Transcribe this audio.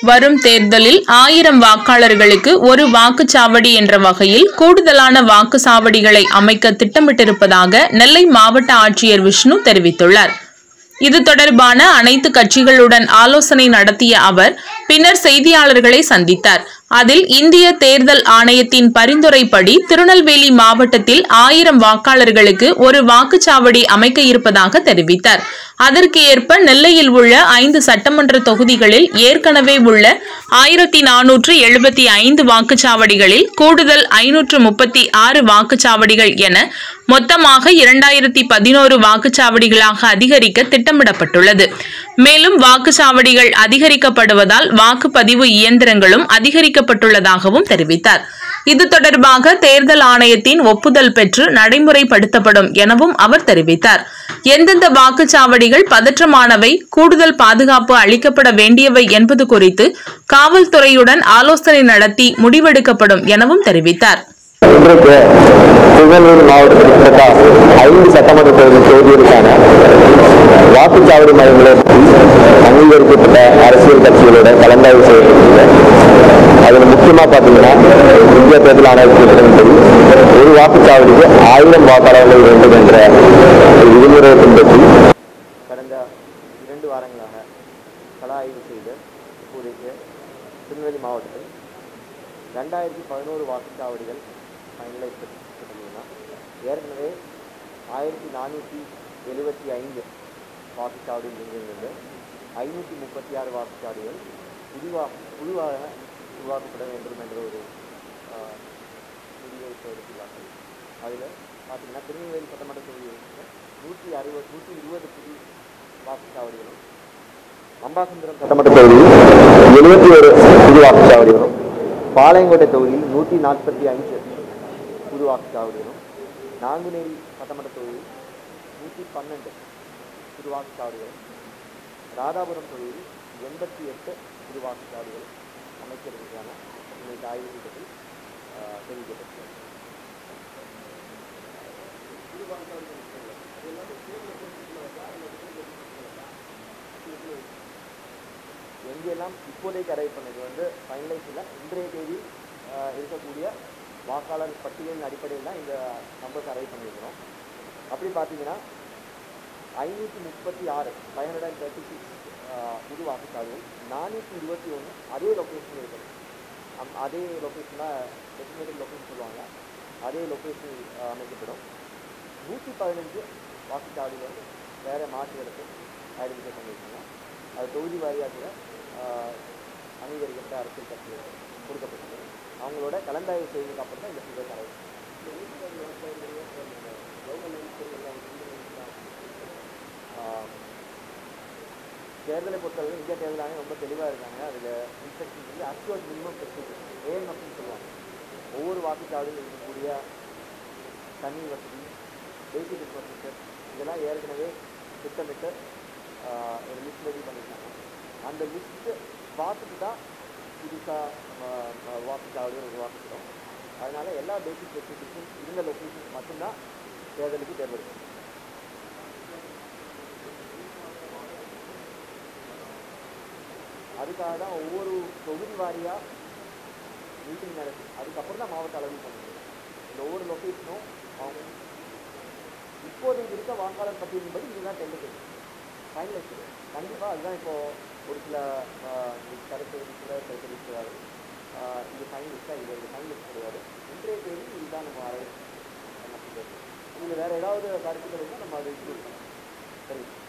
வரும் தேர்தலில் 1000 வாக்காளர்களுக்கு ஒரு வாக்குச்சாவடி என்ற வகையில் கூடுதலான வாக்குச்சாவடிகளை அமைக்க திட்டமிட்டிருப்பதாக நெல்லை மாவட்ட ஆட்சியர் விஷ்ணு தெரிவித்துள்ளார். இது தொடர்பான அனைத்து கட்சிகளுடன் ஆலோசனை நடத்திய அவர் பின்னர் செய்தியாளர்களை சந்தித்தார். அதில் இந்திய தேர்தல் ஆணையத்தின் பரிந்துரைப்படி திருநெல்வேலி மாவட்டத்தில் 1000 வாக்காளர்களுக்கு ஒரு வாக்குச்சாவடி அமைக்க இருப்பதாக தெரிவித்தார். அதற்கு ஏற்ப நெல்லையில் உள்ள 5 சட்டமன்ற தொகுதிகளில் ஏற்கனவே உள்ள 1475 வாக்குச்சாவடிகளில் கூடுதல் 536 வாக்குச்சாவடிகள் என மொத்தமாக 2011 வாக்குச்சாவடிகளாக அதிகரிக்க திட்டமிடப்பட்டுள்ளது. மேலும் வாக்குச்சாவடிகள் அதிகரிக்கப்படுவதால் வாக்குப்பதிவு இயந்திரங்களும் அதிகரிக்கப்பட்டுள்ளதாகவும் தெரிவித்தார். இது தொடர்பாக தேர்தல் ஆணையத்தின் ஒப்புதல் பெற்று நடைமுறைப்படுத்தப்படும் எனவும் அவர் தெரிவித்தார். எந்தெந்த வாக்குச்சாவடிகள் பதற்றமானவை, கூடுதல் பாதுகாப்பு அளிக்கப்பட வேண்டியவை என்பது குறித்து காவல்துறையுடன் ஆலோசனை நடத்தி முடிவெடுக்கப்படும் எனவும் தெரிவித்தார். இன்றைக்கு திருநெல்வேலி மாவட்டத்தில் 5 சட்டமன்ற தொகுதிகளுக்கான வாக்குச்சாவடி மையங்களை அங்கீகரிக்கப்பட்ட அரசியல் கட்சிகளோட கலந்தாய்வு செய்யப்பட்டுள்ளது. அதில் முக்கியமாக பார்த்தீங்கன்னா இந்திய தேர்தல் ஆணையத்தின்படி ஒரு வாக்குச்சாவடிக்கு 1000 வாக்காளர்கள் வேண்டும் என்ற விதிமுறையை பின்பற்றி கடந்த 2 வாரங்களாக கள ஆய்வு செய்து இப்போதைக்கு திருநெல்வேலி மாவட்டத்தில் 2011 வாக்குச்சாவடிகள் ஃபைனலைஸ் பண்ணிங்கன்னா ஏற்கனவே 1475 வாக்குச்சாவடியில் இருந்து 536 வாக்குச்சாவடிகள் புதிதாக உருவாக்கப்பட வேண்டும் என்ற ஒரு முடிவை எடுத்துள்ளார்கள். அதில் பார்த்தீங்கன்னா திருநெல்வேலி சட்டமன்ற தொகுதியில் 120 புதிய வாக்குச்சாவடிகளும், அம்பாசமுத்திரம் சட்டமன்ற தொகுதியில் 71 புது வாக்குச்சாவடிகளும், பாளையங்கோட்டை தொகுதியில் 145 புது வாக்குச்சாவடிகளும், நாங்குநேரி சட்டமன்ற தொகுதியில் 112 புது வாக்குச்சாவடிகளும், ராதாபுரம் தொகுதியில் 88 புது வாக்குச்சாவடிகளும் அமைக்கிறதுக்கான இன்னைக்கு ஆய்வு கூட்டத்தில் தெரிவிக்கப்பட்டது. எங்கெல்லாம் இப்போதைக்கு அரைவ் பண்ணது ஃபைனலைஸ் இல்லை. இன்றைய தேதி இருக்கக்கூடிய வாக்காளர் பட்டியலின் அடிப்படையில் தான் இந்த நம்பர்ஸ் அரைவ் பண்ணியிருக்கிறோம். அப்படி பார்த்தீங்கன்னா 536 புது வாக்குச்சாவடிகள், 421 அதே லொக்கேஷன் இருக்குது. அதே லொக்கேஷன் தான் டெசிக்னேட்டட் லொக்கேஷன் சொல்லுவாங்க. அதே லொக்கேஷன் அமைக்கப்படும். 115 வாக்குச்சாவடிகள் வேறு மாற்றுகளுக்கு ஐடென்டிஃபை பண்ணியிருக்காங்க. அது தொகுதி வாரியாக கூட அங்கீகரிக்கப்பட்ட அரசியல் கட்சிகள் கொடுக்கப்பட்டது. அவங்களோட கலந்தாய்வு செய்ததுக்கு அப்புறம் தான் இந்த ஃபிகர் தரவு. தேர்தலை பொறுத்தவரை இந்திய தேர்தல் ஆணையம் ரொம்ப தெளிவாக இருக்காங்க. அதில் இன்ஸ்ட்ரக்ஷன் வந்து அக்சுவல் மினிமம் ஃபெசிலிட்டி ஏஎம்எஃப்னு சொல்லுவாங்க. ஒவ்வொரு வாக்குச்சாவடியில் இருக்கக்கூடிய தண்ணி வசதி, பேசிக் இன்ஃப்ராஸ்ட்ரக்சர் இதெல்லாம் ஏற்கனவே திட்டமிட்டு ஒரு லிஸ்ட் ரெடி பண்ணியிருக்காங்க. அந்த லிஸ்ட்டு பார்த்துட்டு தான் புதுசாக நம்ம வாக்குச்சாவடியை உருவாக்குகிறோம். அதனால் எல்லா பேசிக் ஃபெசிலிட்டிஸும் இருந்த லொக்கேஷன் மட்டும்தான் தேர்தலுக்கு தேர்ந்தெடுக்கும். அதுக்காக தான் ஒவ்வொரு தொகுதி வாரியாக மீட்டிங் நடத்தி அதுக்கப்புறம் தான் மாவட்ட அளவில் பண்ணுறோம். இந்த ஒவ்வொரு லொக்கேஷனும் அவங்க இப்போதைக்கு இருக்க வாக்காளர் பட்டியலின்படி இதுதான் டென்டேட்டிவ் ஃபைனலைஸ். கண்டிப்பாக அதுதான் இப்போது ஒரு சில கருத்து தெரிவிக்கிறாரு. இது ஃபைனலிஸ்ட்டாக இது ஃபைனலிஸ்ட் கிடையாது. இன்றைய தேதி இதுதான் நம்ம அரை பண்ண. இதில் வேறு ஏதாவது கருத்துக்கள் இருந்தால் நம்ம அதை சரி.